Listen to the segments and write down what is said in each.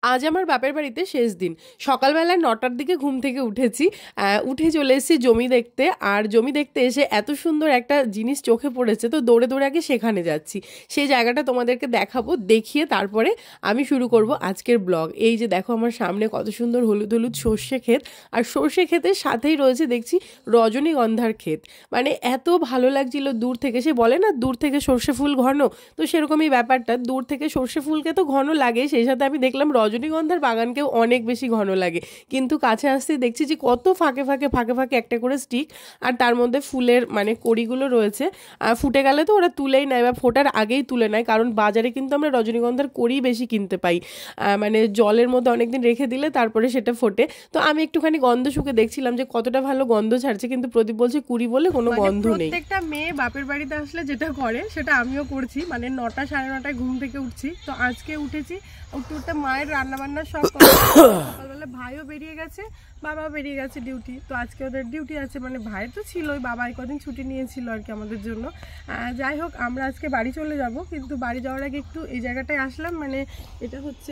আজ আমার বাপের বাড়িতে শেষ দিন। সকালবেলা 9টার দিকে ঘুম থেকে উঠেছি, উঠে চলে এসেছি জমি দেখতে। আর জমি দেখতে এসে এত সুন্দর একটা জিনিস চোখে পড়েছে, তো দৌড়ে দৌড়ে আগে সেখানে যাচ্ছি। সেই জায়গাটা তোমাদেরকে দেখাবো, দেখিয়ে তারপরে আমি শুরু করব আজকের ব্লগ। এই যে দেখো আমার সামনে কত সুন্দর হলুদ হলুদ সর্ষে ক্ষেত, আর সর্ষে ক্ষেতের সাথেই রয়েছে দেখছি রজনীগন্ধার ক্ষেত। মানে এত ভালো লাগছিল দূর থেকে, সে বলে না দূর থেকে সর্ষে ফুল ঘন, তো সেরকমই ব্যাপারটা। দূর থেকে সর্ষে ফুলকে তো ঘন লাগে, সেই সাথে আমি দেখলাম রজনীগন্ধার বাগানকেও অনেক বেশি ঘন লাগে। কিন্তু কাছে আসতে দেখছি যে কত ফাঁকে ফাঁকে ফাঁকে ফাঁকে একটা করে স্টিক, আর তার মধ্যে ফুলের মানে কড়িগুলো রয়েছে। ফুটে গেলে তো ওরা তুলেই নেয় বা ফোটার আগেই তুলে নেয়, কারণ বাজারে কিন্তু আমরা রজনীগন্ধার কড়ি বেশি কিনতে পাই। মানে জলের মধ্যে অনেকদিন রেখে দিলে তারপরে সেটা ফোটে। তো আমি একটুখানি গন্ধ শুকে দেখছিলাম যে কতটা ভালো গন্ধ ছাড়ছে, কিন্তু প্রদীপ বলছে কুড়ি বলে কোনো গন্ধ নেই। প্রত্যেকটা মেয়ে বাপের বাড়িতে আসলে যেটা করে সেটা আমিও করছি, মানে 9টা সাড়ে 9টায় ঘুম থেকে উঠছি। তো আজকে উঠেছি, উঠতে মায়ের রান্নাবান্না সব সকালবেলা ভাইও বেরিয়ে গেছে, বাবা বেরিয়ে গেছে ডিউটি। তো আজকে ওদের ডিউটি আছে, মানে ভাইয়ের তো ছিলই, বাবা কদিন ছুটি নিয়েছিল আর কি আমাদের জন্য। যাই হোক, আমরা আজকে বাড়ি চলে যাব, কিন্তু বাড়ি যাওয়ার আগে একটু এই জায়গাটায় আসলাম। মানে এটা হচ্ছে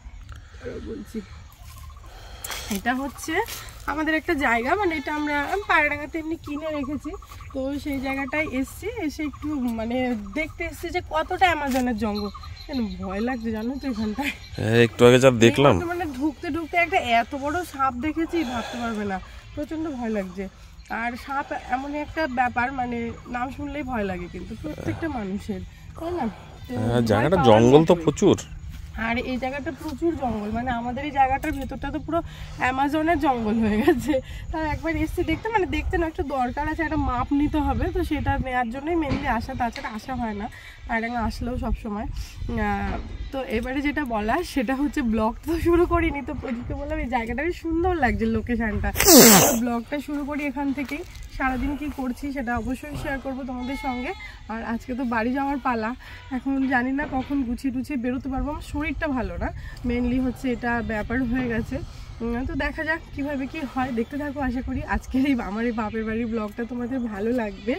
এটা হচ্ছে আমাদের একটা জায়গা, মানে এটা আমরা পায়রাডাঙ্গাতে এমনি কিনে রেখেছি। তো সেই জায়গাটায় এসছি, এসে একটু মানে দেখতে এসছি যে কতটা অ্যামাজনের জঙ্গল। ভয় লাগছে জানো তো এখানটায়, একটু আগে যা দেখলাম, মানে ঢুকতে ঢুকতে একটা এত বড় সাপ দেখেছি, ভাবতে পারবে না, প্রচন্ড ভয় লাগছে। আর সাপ এমনই একটা ব্যাপার, মানে নাম শুনলেই ভয় লাগে কিন্তু প্রত্যেকটা মানুষের, তাই না? জায়গাটা জঙ্গল তো প্রচুর, আর এই জায়গাটা প্রচুর জঙ্গল, মানে আমাদের এই জায়গাটার ভেতরটা তো পুরো অ্যামাজনের জঙ্গল হয়ে গেছে। তাই একবার এসছি দেখতে, মানে দেখতে না একটু দরকার আছে, একটা মাপ নিতে হবে, তো সেটা নেওয়ার জন্যই মেনলি আসা, তাছাড়া আসা হয় না পায়রাডাঙ্গা আসলেও সবসময়। তো এবারে যেটা বলা সেটা হচ্ছে ব্লগ তো শুরু করিনি, তো প্রদীপকে বললাম এই জায়গাটা সুন্দর লাগছে লোকেশনটা, ব্লগটা শুরু করি এখান থেকেই। সারাদিন কি করছি সেটা অবশ্যই শেয়ার করব তোমাদের সঙ্গে। আর আজকে তো বাড়ি যাওয়ার পালা, এখন জানি না কখন গুছিয়ে টুছিয়ে বেরোতে পারবো। আমার শরীরটা ভালো না, মেনলি হচ্ছে এটা ব্যাপার হয়ে গেছে। তো দেখা যাক কিভাবে কি হয়, দেখতে থাকো। আশা করি আজকের আমার এই বাপের বাড়ির ব্লগটা তোমাদের ভালো লাগবে।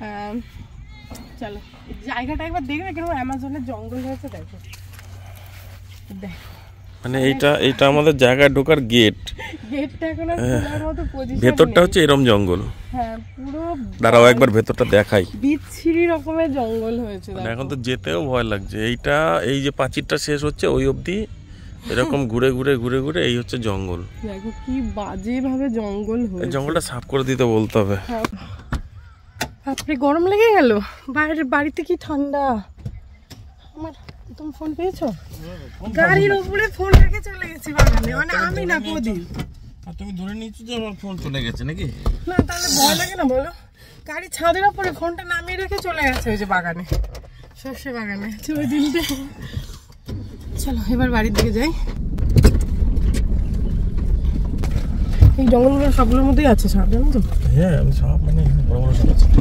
চলো জায়গাটা একবার দেখবে, কিরকম অ্যামাজনের জঙ্গল হয়েছে, দেখো দেখো। মানে এইটা আমাদের জায়গায় ঢোকার গেটটা এখন আর খোলার মতো পজিশন, ভেতরটা হচ্ছে এরকম জঙ্গল। হ্যাঁ পুরো, দাঁড়াও একবার ভেতরটা দেখাই, বিচ্ছিরি রকমের জঙ্গল হয়েছে। এখন তো যেতেও ভয় লাগছে। এই যে প্রাচীরটা শেষ হচ্ছে ওই অবধি এরকম ঘুরে ঘুরে ঘুরে ঘুরে এই হচ্ছে জঙ্গল। দেখো কি বাজে ভাবে জঙ্গল হয়েছে, জঙ্গলটা সাফ করে দিতে বলতে হবে। বাপরে গরম লেগে গেল, বাইরের বাড়িতে কি ঠান্ডা। আমার তুমি ফোন পেয়েছো? গাড়ির উপরে ফোন রেখে চলে গেছি বাগানে, মানে আমি না প্রদীপ। আর তুমি ধরে নিয়েছো যে আমার ফোন চলে গেছে নাকি? না তাহলে ভয় লাগে না বলো? গাড়ি ছাদের উপরে ফোনটা নামিয়ে রেখে চলে গেছে ওই যে বাগানে, সর্ষে বাগানে। ওই দিনটা চলো এবার বাড়ির দিকে যাই। এই জঙ্গলগুলো সবগুলোর মধ্যেই আছে সাপ, জানো তো? হ্যাঁ আমি সাপ, মানে বড় বড় সাপ আছে।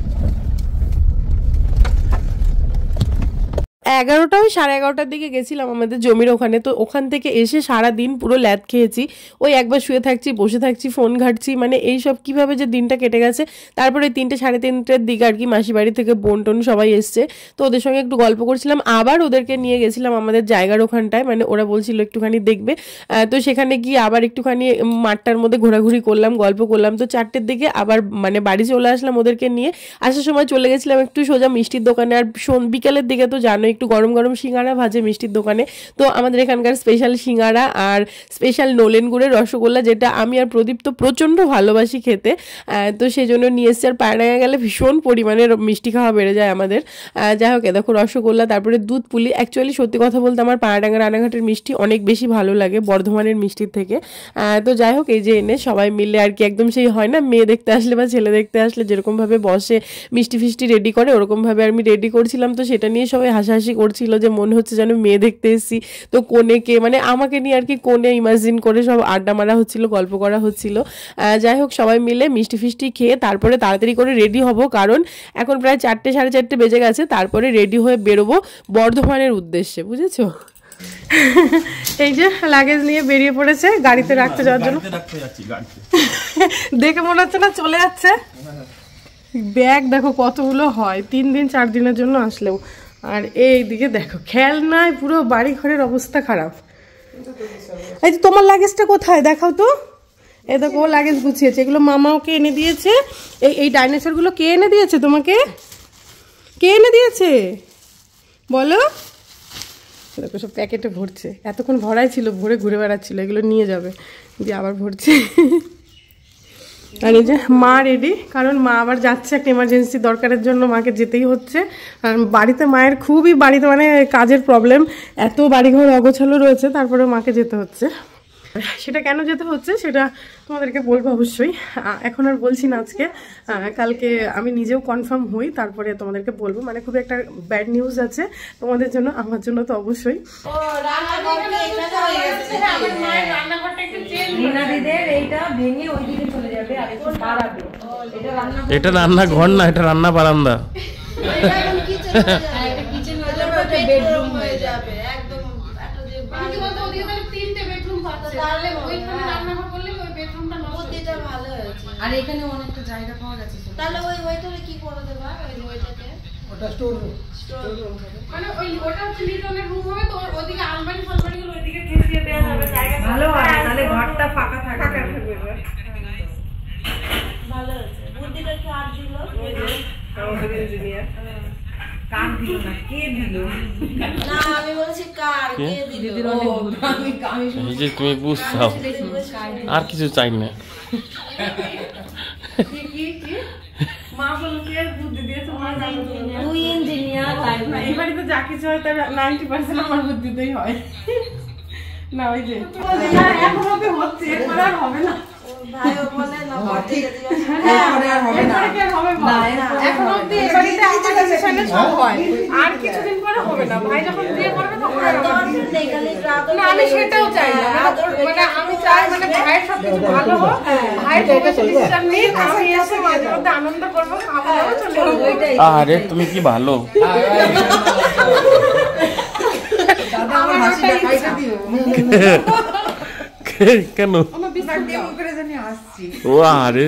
11টা ওই 11:30টার দিকে গেছিলাম আমাদের জমির ওখানে। তো ওখান থেকে এসে সারাদিন পুরো ল্যাদ খেয়েছি, ওই একবার শুয়ে থাকছি, বসে থাকছি, ফোন ঘাটছি, মানে এইসব কীভাবে যে দিনটা কেটে গেছে। তারপরে 3টে সাড়ে 3টের দিকে আর কি মাসি বাড়ি থেকে বোন টোন সবাই এসছে, তো ওদের সঙ্গে একটু গল্প করছিলাম। আবার ওদেরকে নিয়ে গেছিলাম আমাদের জায়গার ওখানটায়, মানে ওরা বলছিল একটুখানি দেখবে। তো সেখানে গিয়ে আবার একটুখানি মাঠটার মধ্যে ঘোরাঘুরি করলাম, গল্প করলাম। তো 4টের দিকে আবার মানে বাড়ি চলে আসলাম ওদেরকে নিয়ে। আসার সময় চলে গেছিলাম একটু সোজা মিষ্টির দোকানে। আর বিকালের দিকে তো জানো একটু গরম গরম সিঙ্গারা ভাজে মিষ্টির দোকানে, তো আমাদের এখানকার স্পেশাল সিঙ্গারা আর স্পেশাল নোলেন গুড়ের রসগোল্লা, যেটা আমি আর প্রদীপ তো প্রচণ্ড ভালোবাসি খেতে। তো সেই জন্য নিয়ে এসছি। আর পায়রাডাঙ্গা গেলে ভীষণ পরিমাণে মিষ্টি খাওয়া বেড়ে যায় আমাদের। যাই হোক, দেখো রসগোল্লা, তারপরে দুধ পুলি। অ্যাকচুয়ালি সত্যি কথা বলতে আমার পায়রাডাঙ্গা রানাঘাটের মিষ্টি অনেক বেশি ভালো লাগে বর্ধমানের মিষ্টির থেকে। তো যাই হোক, এই যে এনে সবাই মিলে আর কি, একদম সেই হয় না মেয়ে দেখতে আসলে বা ছেলে দেখতে আসলে যেরকমভাবে বসে মিষ্টি ফিষ্টি রেডি করে, ওরকমভাবে আমি রেডি করছিলাম। তো সেটা নিয়ে সবাই হাসাহাসি করছিল যে মনে হচ্ছে যেন মেয়ে দেখতে এসেছি। তো কোনেকে মানে আমাকে নিয়ে আর কি কোনে ইমাজিন করে সব আড্ডা মারা হচ্ছিল, গল্প করা হচ্ছিল। যাই হোক, সবাই মিলে মিষ্টি ফিষ্টি খেয়ে তারপরে তাড়াতাড়ি করে রেডি হব, কারণ এখন প্রায় 4টে সাড়ে 4টে বেজে গেছে। তারপরে রেডি হয়ে বেরোবো বর্ধমানের উদ্দেশ্যে, বুঝেছো? এই যে লাগেজ নিয়ে বেরিয়ে পড়েছে গাড়িতে রাখতে যাওয়ার জন্য। দেখে মনে হচ্ছে না চলে যাচ্ছে। ব্যাগ দেখো কতগুলো হয়, 3 দিন 4 দিনের জন্য আসলেও। আর এই দিকে দেখো খেলনায় পুরো বাড়ি ঘরের অবস্থা খারাপ। এই যে তোমার লাগেজটা কোথায় দেখাও তো। এই দেখো ও লাগেজ গুছিয়েছে, এগুলো মামা ওকে এনে দিয়েছে। এই ডাইনোসরগুলো কে এনে দিয়েছে তোমাকে? কে এনে দিয়েছে বলো? দেখো সব প্যাকেটে ভরছে, এতক্ষণ ভরাই ছিল, ভরে ঘুরে বেড়াচ্ছিল, এগুলো নিয়ে যাবে, দিয়ে আবার ভরছে। আর এই যে মা রেডি, কারণ মা আবার যাচ্ছে একটা এমার্জেন্সি দরকারের জন্য, মাকে যেতেই হচ্ছে। আর বাড়িতে মায়ের খুবই বাড়িতে মানে কাজের প্রবলেম, এত বাড়িঘর অগোছালো রয়েছে, তারপরে মাকে যেতে হচ্ছে। সেটা কেন যেতে হচ্ছে সেটা তোমাদেরকে বলবো অবশ্যই, এখন আর বলছি না আজকে, কালকে আমি নিজেও কনফার্ম হই তারপরে তোমাদেরকে বলবো। মানে খুব একটা ব্যাড নিউজ আছে তোমাদের জন্য, আমার জন্য তো অবশ্যই। এটা রান্নাঘর না, এটা রান্না বারান্দা। আর এখানে অনেকটা জায়গা পাওয়া গেছে, তাহলে ওইটারে কি করে দেবা? ওইটাকে ওটা স্টোর রুম মানে ওটা হচ্ছে লিটনের রুম হবে, তো ওদিকে আলমারি ফালমারিগুলো ওইদিকে ঠেসিয়ে দেওয়া যাবে, জায়গা ভালো হয়, তাহলে ঘরটা ফাঁকা থাকবে। ভালো আছে, বুদ্ধিটা কি আর দিল? আমাদের ইঞ্জিনিয়ার কার দিল না, কে দিল? না আমি বলছি কার কে দিল? এই যে তুমি বুঝছাও, আর কিছু চাই না। মা বলো কে বুদ্ধি দিয়েছে? তুই ইঞ্জিনিয়ার, এই বাড়িতে যা কিছু হয় তার 90% আমার বুদ্ধিতেই হয়। না ওই যে এখন হচ্ছে, এরপর আর হবে না। ভাইও বলে না বড় আর হবে না, এখন অবধি এই বাড়িতে আমার ডিসিশনে সব হয়, আর কিছুদিন পরে হবে না। ভাই যখন বিয়ে করবে তখন আর হবে না। আমি সেটাও চাই না, মানে আমি চাই মানে ভাইয়ের সবকিছু ভালো হোক, ভাই ডিসিশন নিয়ে আমি এসে মাঝে মধ্যে আনন্দ করবো, খাবো, চলে যাবো। আরে তুমি কি ভালো। আমার হাসিটা খাইতে দিও কেন? ও আরে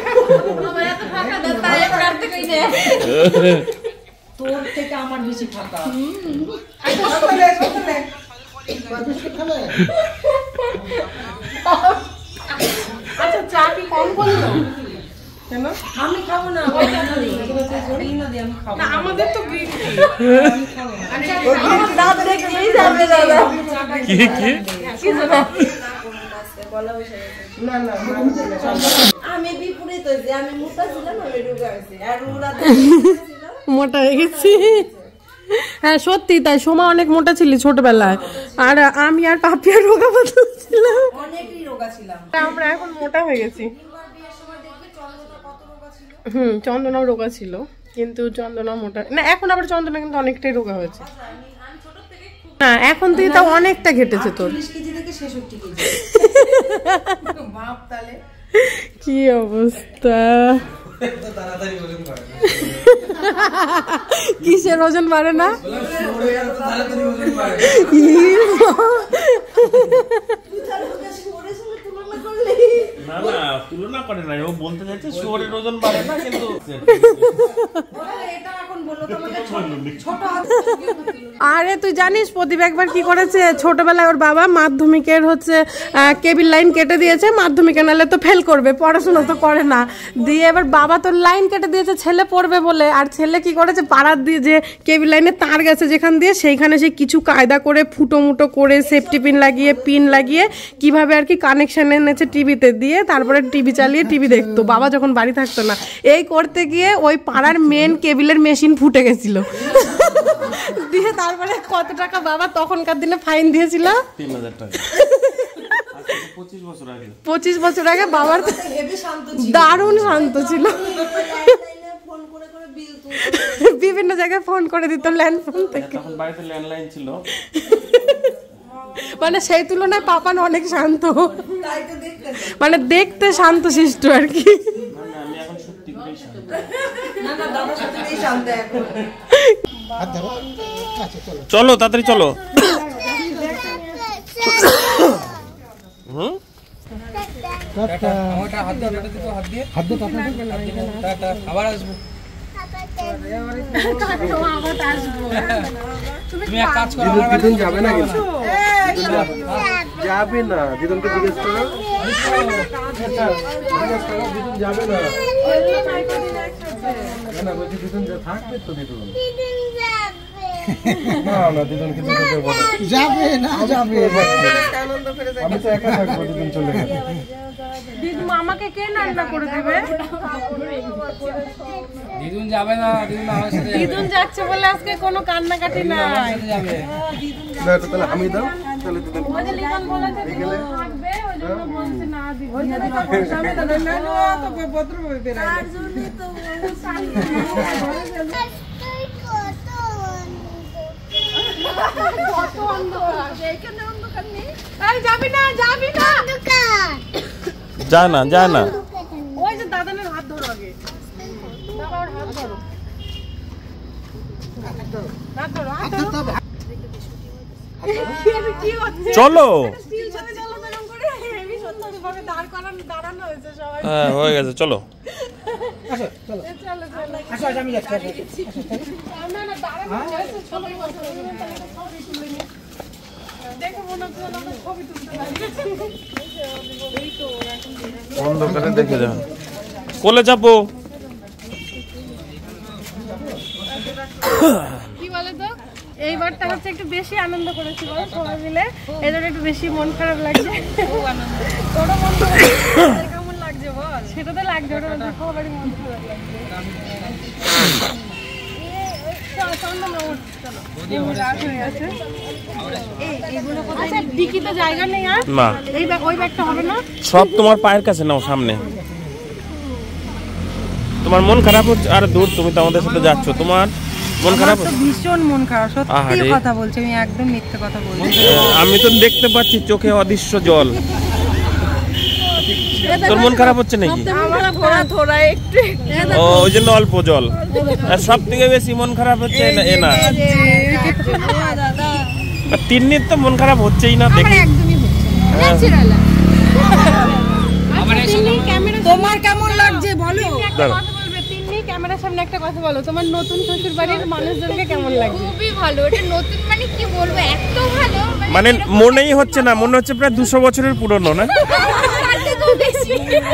তোর থেকে আমার বেশি ফাঁকা। আচ্ছা চা কি কম করলো? কেন? আমি খাবো না, আমাদের তো গ্রিন টি। আমি বিপরীত হয়েছি, আমি মোটা ছিলাম, আমি রোগা হয়েছি, আর ওরা মোটা হয়ে গেছি। হ্যাঁ সত্যি তাই, সোমা অনেক মোটা ছিলি ছোটবেলায়, আর আমি আর পাপি আর রোগা পাতলা ছিলাম, অনেকই রোগা ছিলাম। আমরা এখন মোটা হয়ে গেছি। চন্দনাও রোগা ছিল, কিন্তু চন্দনা মোটা না, এখন আবার চন্দনা কিন্তু অনেকটাই রোগা হয়েছে। না এখন তুই তাও অনেকটা ঘেটেছে তোর। 40 কেজি থেকে 66 কেজি। বাপ তালে কি অবস্থা, কিসের ওজন বাড়ে না? না তুলনা করে না, ও বলতে চাইছে শুয়োরের ওজন বাড়ে না, কিন্তু আরে তুই জানিস প্রদীপ একবার কি করেছে, ছোটবেলায় ওর বাবা মাধ্যমিকের হচ্ছে কেবিল লাইন কেটে দিয়েছে, মাধ্যমিকে নালে তো ফেল করবে, পড়াশোনা তো করে না, দিয়ে এবার বাবা তোর লাইন কেটে দিয়েছে ছেলে পড়বে বলে, আর ছেলে কি করেছে পাড়ার দিয়ে যে কেবিল লাইনে তার গেছে যেখান দিয়ে, সেইখানে সে কিছু কায়দা করে ফুটো মুটো করে সেফটি পিন লাগিয়ে কিভাবে আর কি কানেকশন এনেছে টিভিতে, দিয়ে তারপরে টিভি চালিয়ে টিভি দেখতো, বাবা যখন বাড়ি থাকতো না। এই করতে গিয়ে ওই পাড়ার মেন কেবিলের মেশিন ফুটে গেছিল, দিয়ে তারপরে কত টাকা বাবা তখনকার দিনে ফাইন দিয়েছিল? 3000 টাকা। 25 বছর আগে বাবার দারুণ শান্ত ছিল, বিভিন্ন জায়গায় ফোন করে দিত ল্যান্ড ফোন থেকে, তখন বাড়িতে ল্যান্ডলাইন ছিল। মানে সেই তুলনায় পাপান অনেক শান্ত, মানে দেখতে শান্ত শিষ্ট আর কি। আমি এখন সত্যি করেই চলো তাড়াতাড়ি চলো। আবার আসবো। তুমি এক কাজ করো, যাবে না কিন্তু যাবে না, দিদুনকে জিজ্ঞেস করো। জিজ্ঞেস করো, দিদুন যাবে না। না বলছি দিদুন থাকবে তো দিদুন। না না দিদুনকে যেতে দেবো না। যাবে না, যাবে। আমি তো একা থাকবো, দিদুন চলে গেলে। দিদু মামাকে কে রান্না করে দেবে? দিদুন যাবে না, দিদুন আমার সাথে যাবে। দিদুন যাচ্ছে বলে আজকে কোনো কান্নাকাটি নাই। যাবে। না তো তাহলে আমি দাও, তাহলে দিদুন ওই যে লিখন বলেছে দিদুন থাকবে, ওই জন্য বলছে না দিদুন। কত অন্ধকার, এখানে অন্ধকার নেই। এই যাবি না, যাবি না। যায় না, যায় না। ওই যে দাদানের হাত ধরো আগে। বাবার হাত ধরো। হাত ধরো, হাত ধরো। কি হচ্ছে? চলো। স্টিল ছবি চলো এরকম করে। হেভি সুন্দরভাবে দাঁড়ানো হয়েছে সবাই। হ্যাঁ হয়ে গেছে, চলো। চলো চলো। আচ্ছা আমি যাচ্ছি। না না দাঁড়ানো হয়েছে সবাই বসে ছবি তুলে নি। দেখো মনে হচ্ছে আমরা ছবি তুলতে লাগবে। এই তো এখন অন্ধকারে দেখে যাও। কোলে চাপো। কি বলে তো এইবারটা হচ্ছে একটু বেশি আনন্দ করেছি বলো সবাই মিলে, এই জন্য একটু বেশি মন খারাপ লাগছে। তোরও মন খারাপ কেমন লাগছে বল? সেটা তো লাগছে, ওটা সবারই মন খারাপ লাগছে। আচ্ছা ডিকিতে জায়গা নেই আর না, এই ব্যাগ ওই ব্যাগটা হবে না? সব তোমার পায়ের কাছে নাও, সামনে। তোমার মন খারাপ হচ্ছে? আর দূর, তুমি তো আমাদের সাথে যাচ্ছ, তোমার মন খারাপ তো ভীষণ মন খারাপ, সত্যি আহারে। কথা বলছি, আমি একদম মিথ্যে কথা বলছি। আমি তো দেখতে পাচ্ছি চোখে অদৃশ্য জল। তোর মন খারাপ হচ্ছে নাকি? ও ওই জন্য অল্প জল। আর সব থেকে বেশি মন খারাপ হচ্ছে এ না, তিন্নির তো মন খারাপ হচ্ছেই না দেখি। তোমার কেমন লাগছে বলো? ক্যামেরার সামনে একটা কথা বলো, তোমার নতুন শ্বশুর বাড়ির মানুষজনকে কেমন লাগছে? খুবই ভালো, এটা নতুন মানে কি বলবো, এত ভালো মানে মনেই হচ্ছে না, মনে হচ্ছে প্রায় 200 বছরের পুরনো না? তার থেকেও বেশি।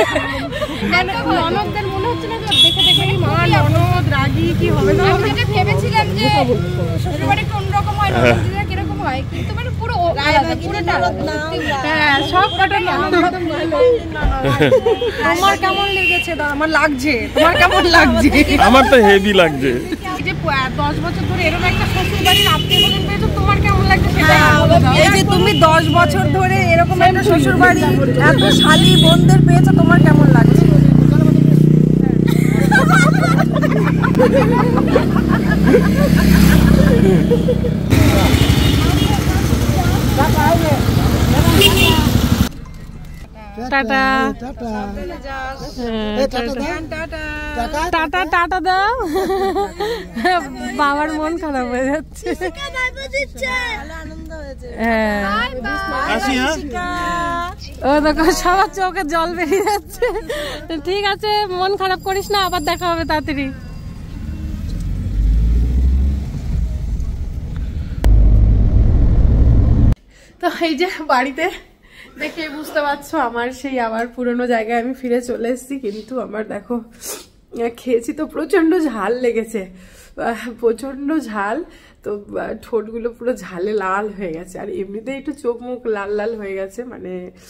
ননদদের মনে হচ্ছে না যে দেখে দেখে মা ননদ রাগি কি হবে না? আমি যেটা ভেবেছিলাম যে শ্বশুর বাড়ি একটু অন্যরকম হয়, ননদিরা কিরকম হয়, কিন্তু মানে পুরো আলাদা, পুরোটা হ্যাঁ সব কটা ননদ একদম ভালো। তোমার কেমন লেগেছে? আমার লাগছে, তোমার কেমন লাগছে? আমার তো হেভি লাগছে। এই যে 10 বছর ধরে এরকম একটা শ্বশুর বাড়ির আত্মীয়-স্বজন পেয়েছো, তোমার কেমন লাগছে সেটা বলো দাও। এই যে তুমি 10 বছর ধরে এরকম একটা শ্বশুর বাড়ি এত শালী বোনদের পেয়েছো, তোমার কেমন লাগছে? টাটা টাটা টাটা দাও। বাবার মন খারাপ হয়ে যাচ্ছে। হ্যাঁ ও দেখো সবার চোখে জল বেরিয়ে যাচ্ছে। ঠিক আছে মন খারাপ করিস না, আবার দেখা হবে তাড়াতাড়ি। তো এই যে বাড়িতে দেখে বুঝতে পারছো আমার সেই আবার পুরনো জায়গায় আমি ফিরে চলে এসেছি, কিন্তু আমার দেখো খেয়েছি তো প্রচন্ড ঝাল লেগেছে, প্রচন্ড ঝাল। তো ঠোঁটগুলো পুরো ঝালে লাল হয়ে গেছে, আর এমনিতেই একটু চোখ মুখ লাল লাল হয়ে গেছে, মানে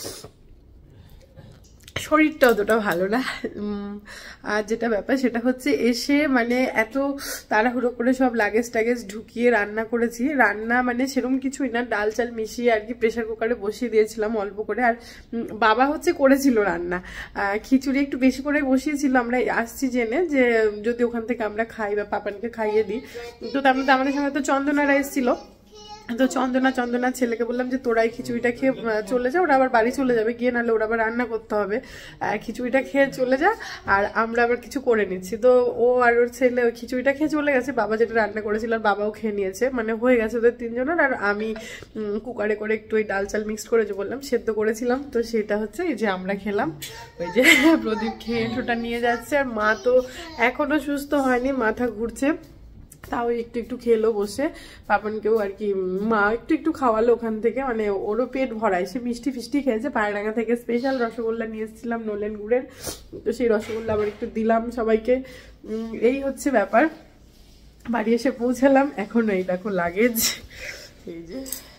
শরীরটা অতটা ভালো না। আর যেটা ব্যাপার সেটা হচ্ছে এসে মানে এত তাড়াহুড়ো করে সব লাগেজ টাগেজ ঢুকিয়ে রান্না করেছি, রান্না মানে সেরকম কিছুই না, ডাল চাল মিশিয়ে আর কি প্রেশার কুকারে বসিয়ে দিয়েছিলাম অল্প করে। আর বাবা হচ্ছে করেছিল রান্না, খিচুড়ি একটু বেশি করে বসিয়েছিল, আমরা আসছি জেনে যে যদি ওখান থেকে আমরা খাই বা পাপানকে খাইয়ে দিই। তো তার মধ্যে আমাদের সঙ্গে তো চন্দনারা এসেছিল, তো চন্দনা ছেলেকে বললাম যে তোরাই খিচুড়িটা খেয়ে চলে যা, ওরা আবার বাড়ি চলে যাবে গিয়ে, নাহলে ওরা আবার রান্না করতে হবে, খিচুড়িটা খেয়ে চলে যা, আর আমরা আবার কিছু করে নিচ্ছি। তো ও আর ওর ছেলে ওই খিচুড়িটা খেয়ে চলে গেছে, বাবা যেটা রান্না করেছিল আর বাবাও খেয়ে নিয়েছে, মানে হয়ে গেছে ওদের তিনজনের। আর আমি কুকারে করে একটু ওই ডাল চাল মিক্সড করে যে বললাম সেদ্ধ করেছিলাম, তো সেটা হচ্ছে এই যে আমরা খেলাম। ওই যে প্রদীপ খেয়ে ঠোঁটা নিয়ে যাচ্ছে, আর মা তো এখনো সুস্থ হয়নি, মাথা ঘুরছে। তাও একটু একটু খেলো বসে, পাপনকেও আর কি মা একটু একটু খাওয়ালো ওখান থেকে, মানে ওরও পেট ভরায়, সে মিষ্টি ফিষ্টি খেয়েছে। পায়রাঙ্গা থেকে স্পেশাল রসগোল্লা নিয়ে এসেছিলাম নলেন গুড়ের, তো সেই রসগোল্লা আবার একটু দিলাম সবাইকে। এই হচ্ছে ব্যাপার। বাড়ি এসে পৌঁছালাম, এখন এই দেখো লাগেজ, এই যে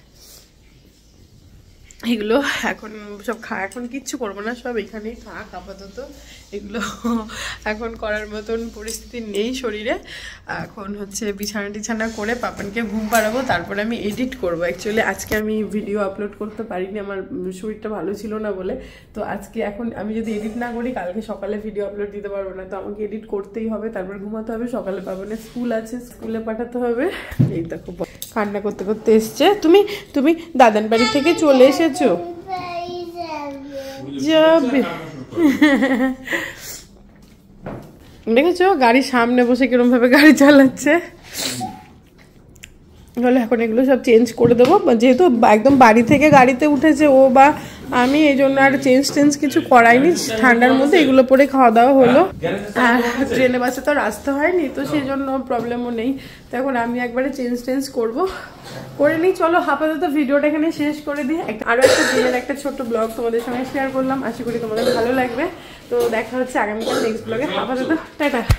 এগুলো এখন সব এখন কিচ্ছু করবো না, সব এখানেই থাক আপাতত। এগুলো এখন করার মতন পরিস্থিতি নেই শরীরে। এখন হচ্ছে বিছানা টিছানা করে পাপানকে ঘুম পাড়াবো, তারপরে আমি এডিট করবো। অ্যাকচুয়ালি আজকে আমি ভিডিও আপলোড করতে পারিনি, আমার শরীরটা ভালো ছিল না বলে। তো আজকে এখন আমি যদি এডিট না করি কালকে সকালে ভিডিও আপলোড দিতে পারবো না, তো আমাকে এডিট করতেই হবে, তারপর ঘুমাতে হবে। সকালে পাপানের স্কুল আছে, স্কুলে পাঠাতে হবে। এই দেখো কান্না করতে করতে এসছে। তুমি তুমি দাদান বাড়ি থেকে চলে এসেছো? যাবে দেখেছো গাড়ির সামনে বসে কিরম ভাবে গাড়ি চালাচ্ছে। তাহলে এখন এগুলো সব চেঞ্জ করে দেবো, যেহেতু একদম বাড়ি থেকে গাড়িতে উঠেছে ও বা আমি, এই জন্য আর চেঞ্জ কিছু করাইনি। ঠান্ডার মধ্যে এগুলো পরে খাওয়া দাওয়া হলো, আর ট্রেনে বাসে তো রাস্তা হয়নি, তো সেই জন্য প্রবলেমও নেই। তো এখন আমি একবারে চেঞ্জ করবো, করে নিই। চলো আপাতত ভিডিওটা এখানে শেষ করে দিই। আরও একটা দিনের একটা ছোট্ট ব্লগ তোমাদের সঙ্গে শেয়ার করলাম, আশা করি তোমাদের ভালো লাগবে। তো দেখা হচ্ছে আগামীকাল নেক্সট ব্লগে। আপাতত টাটা।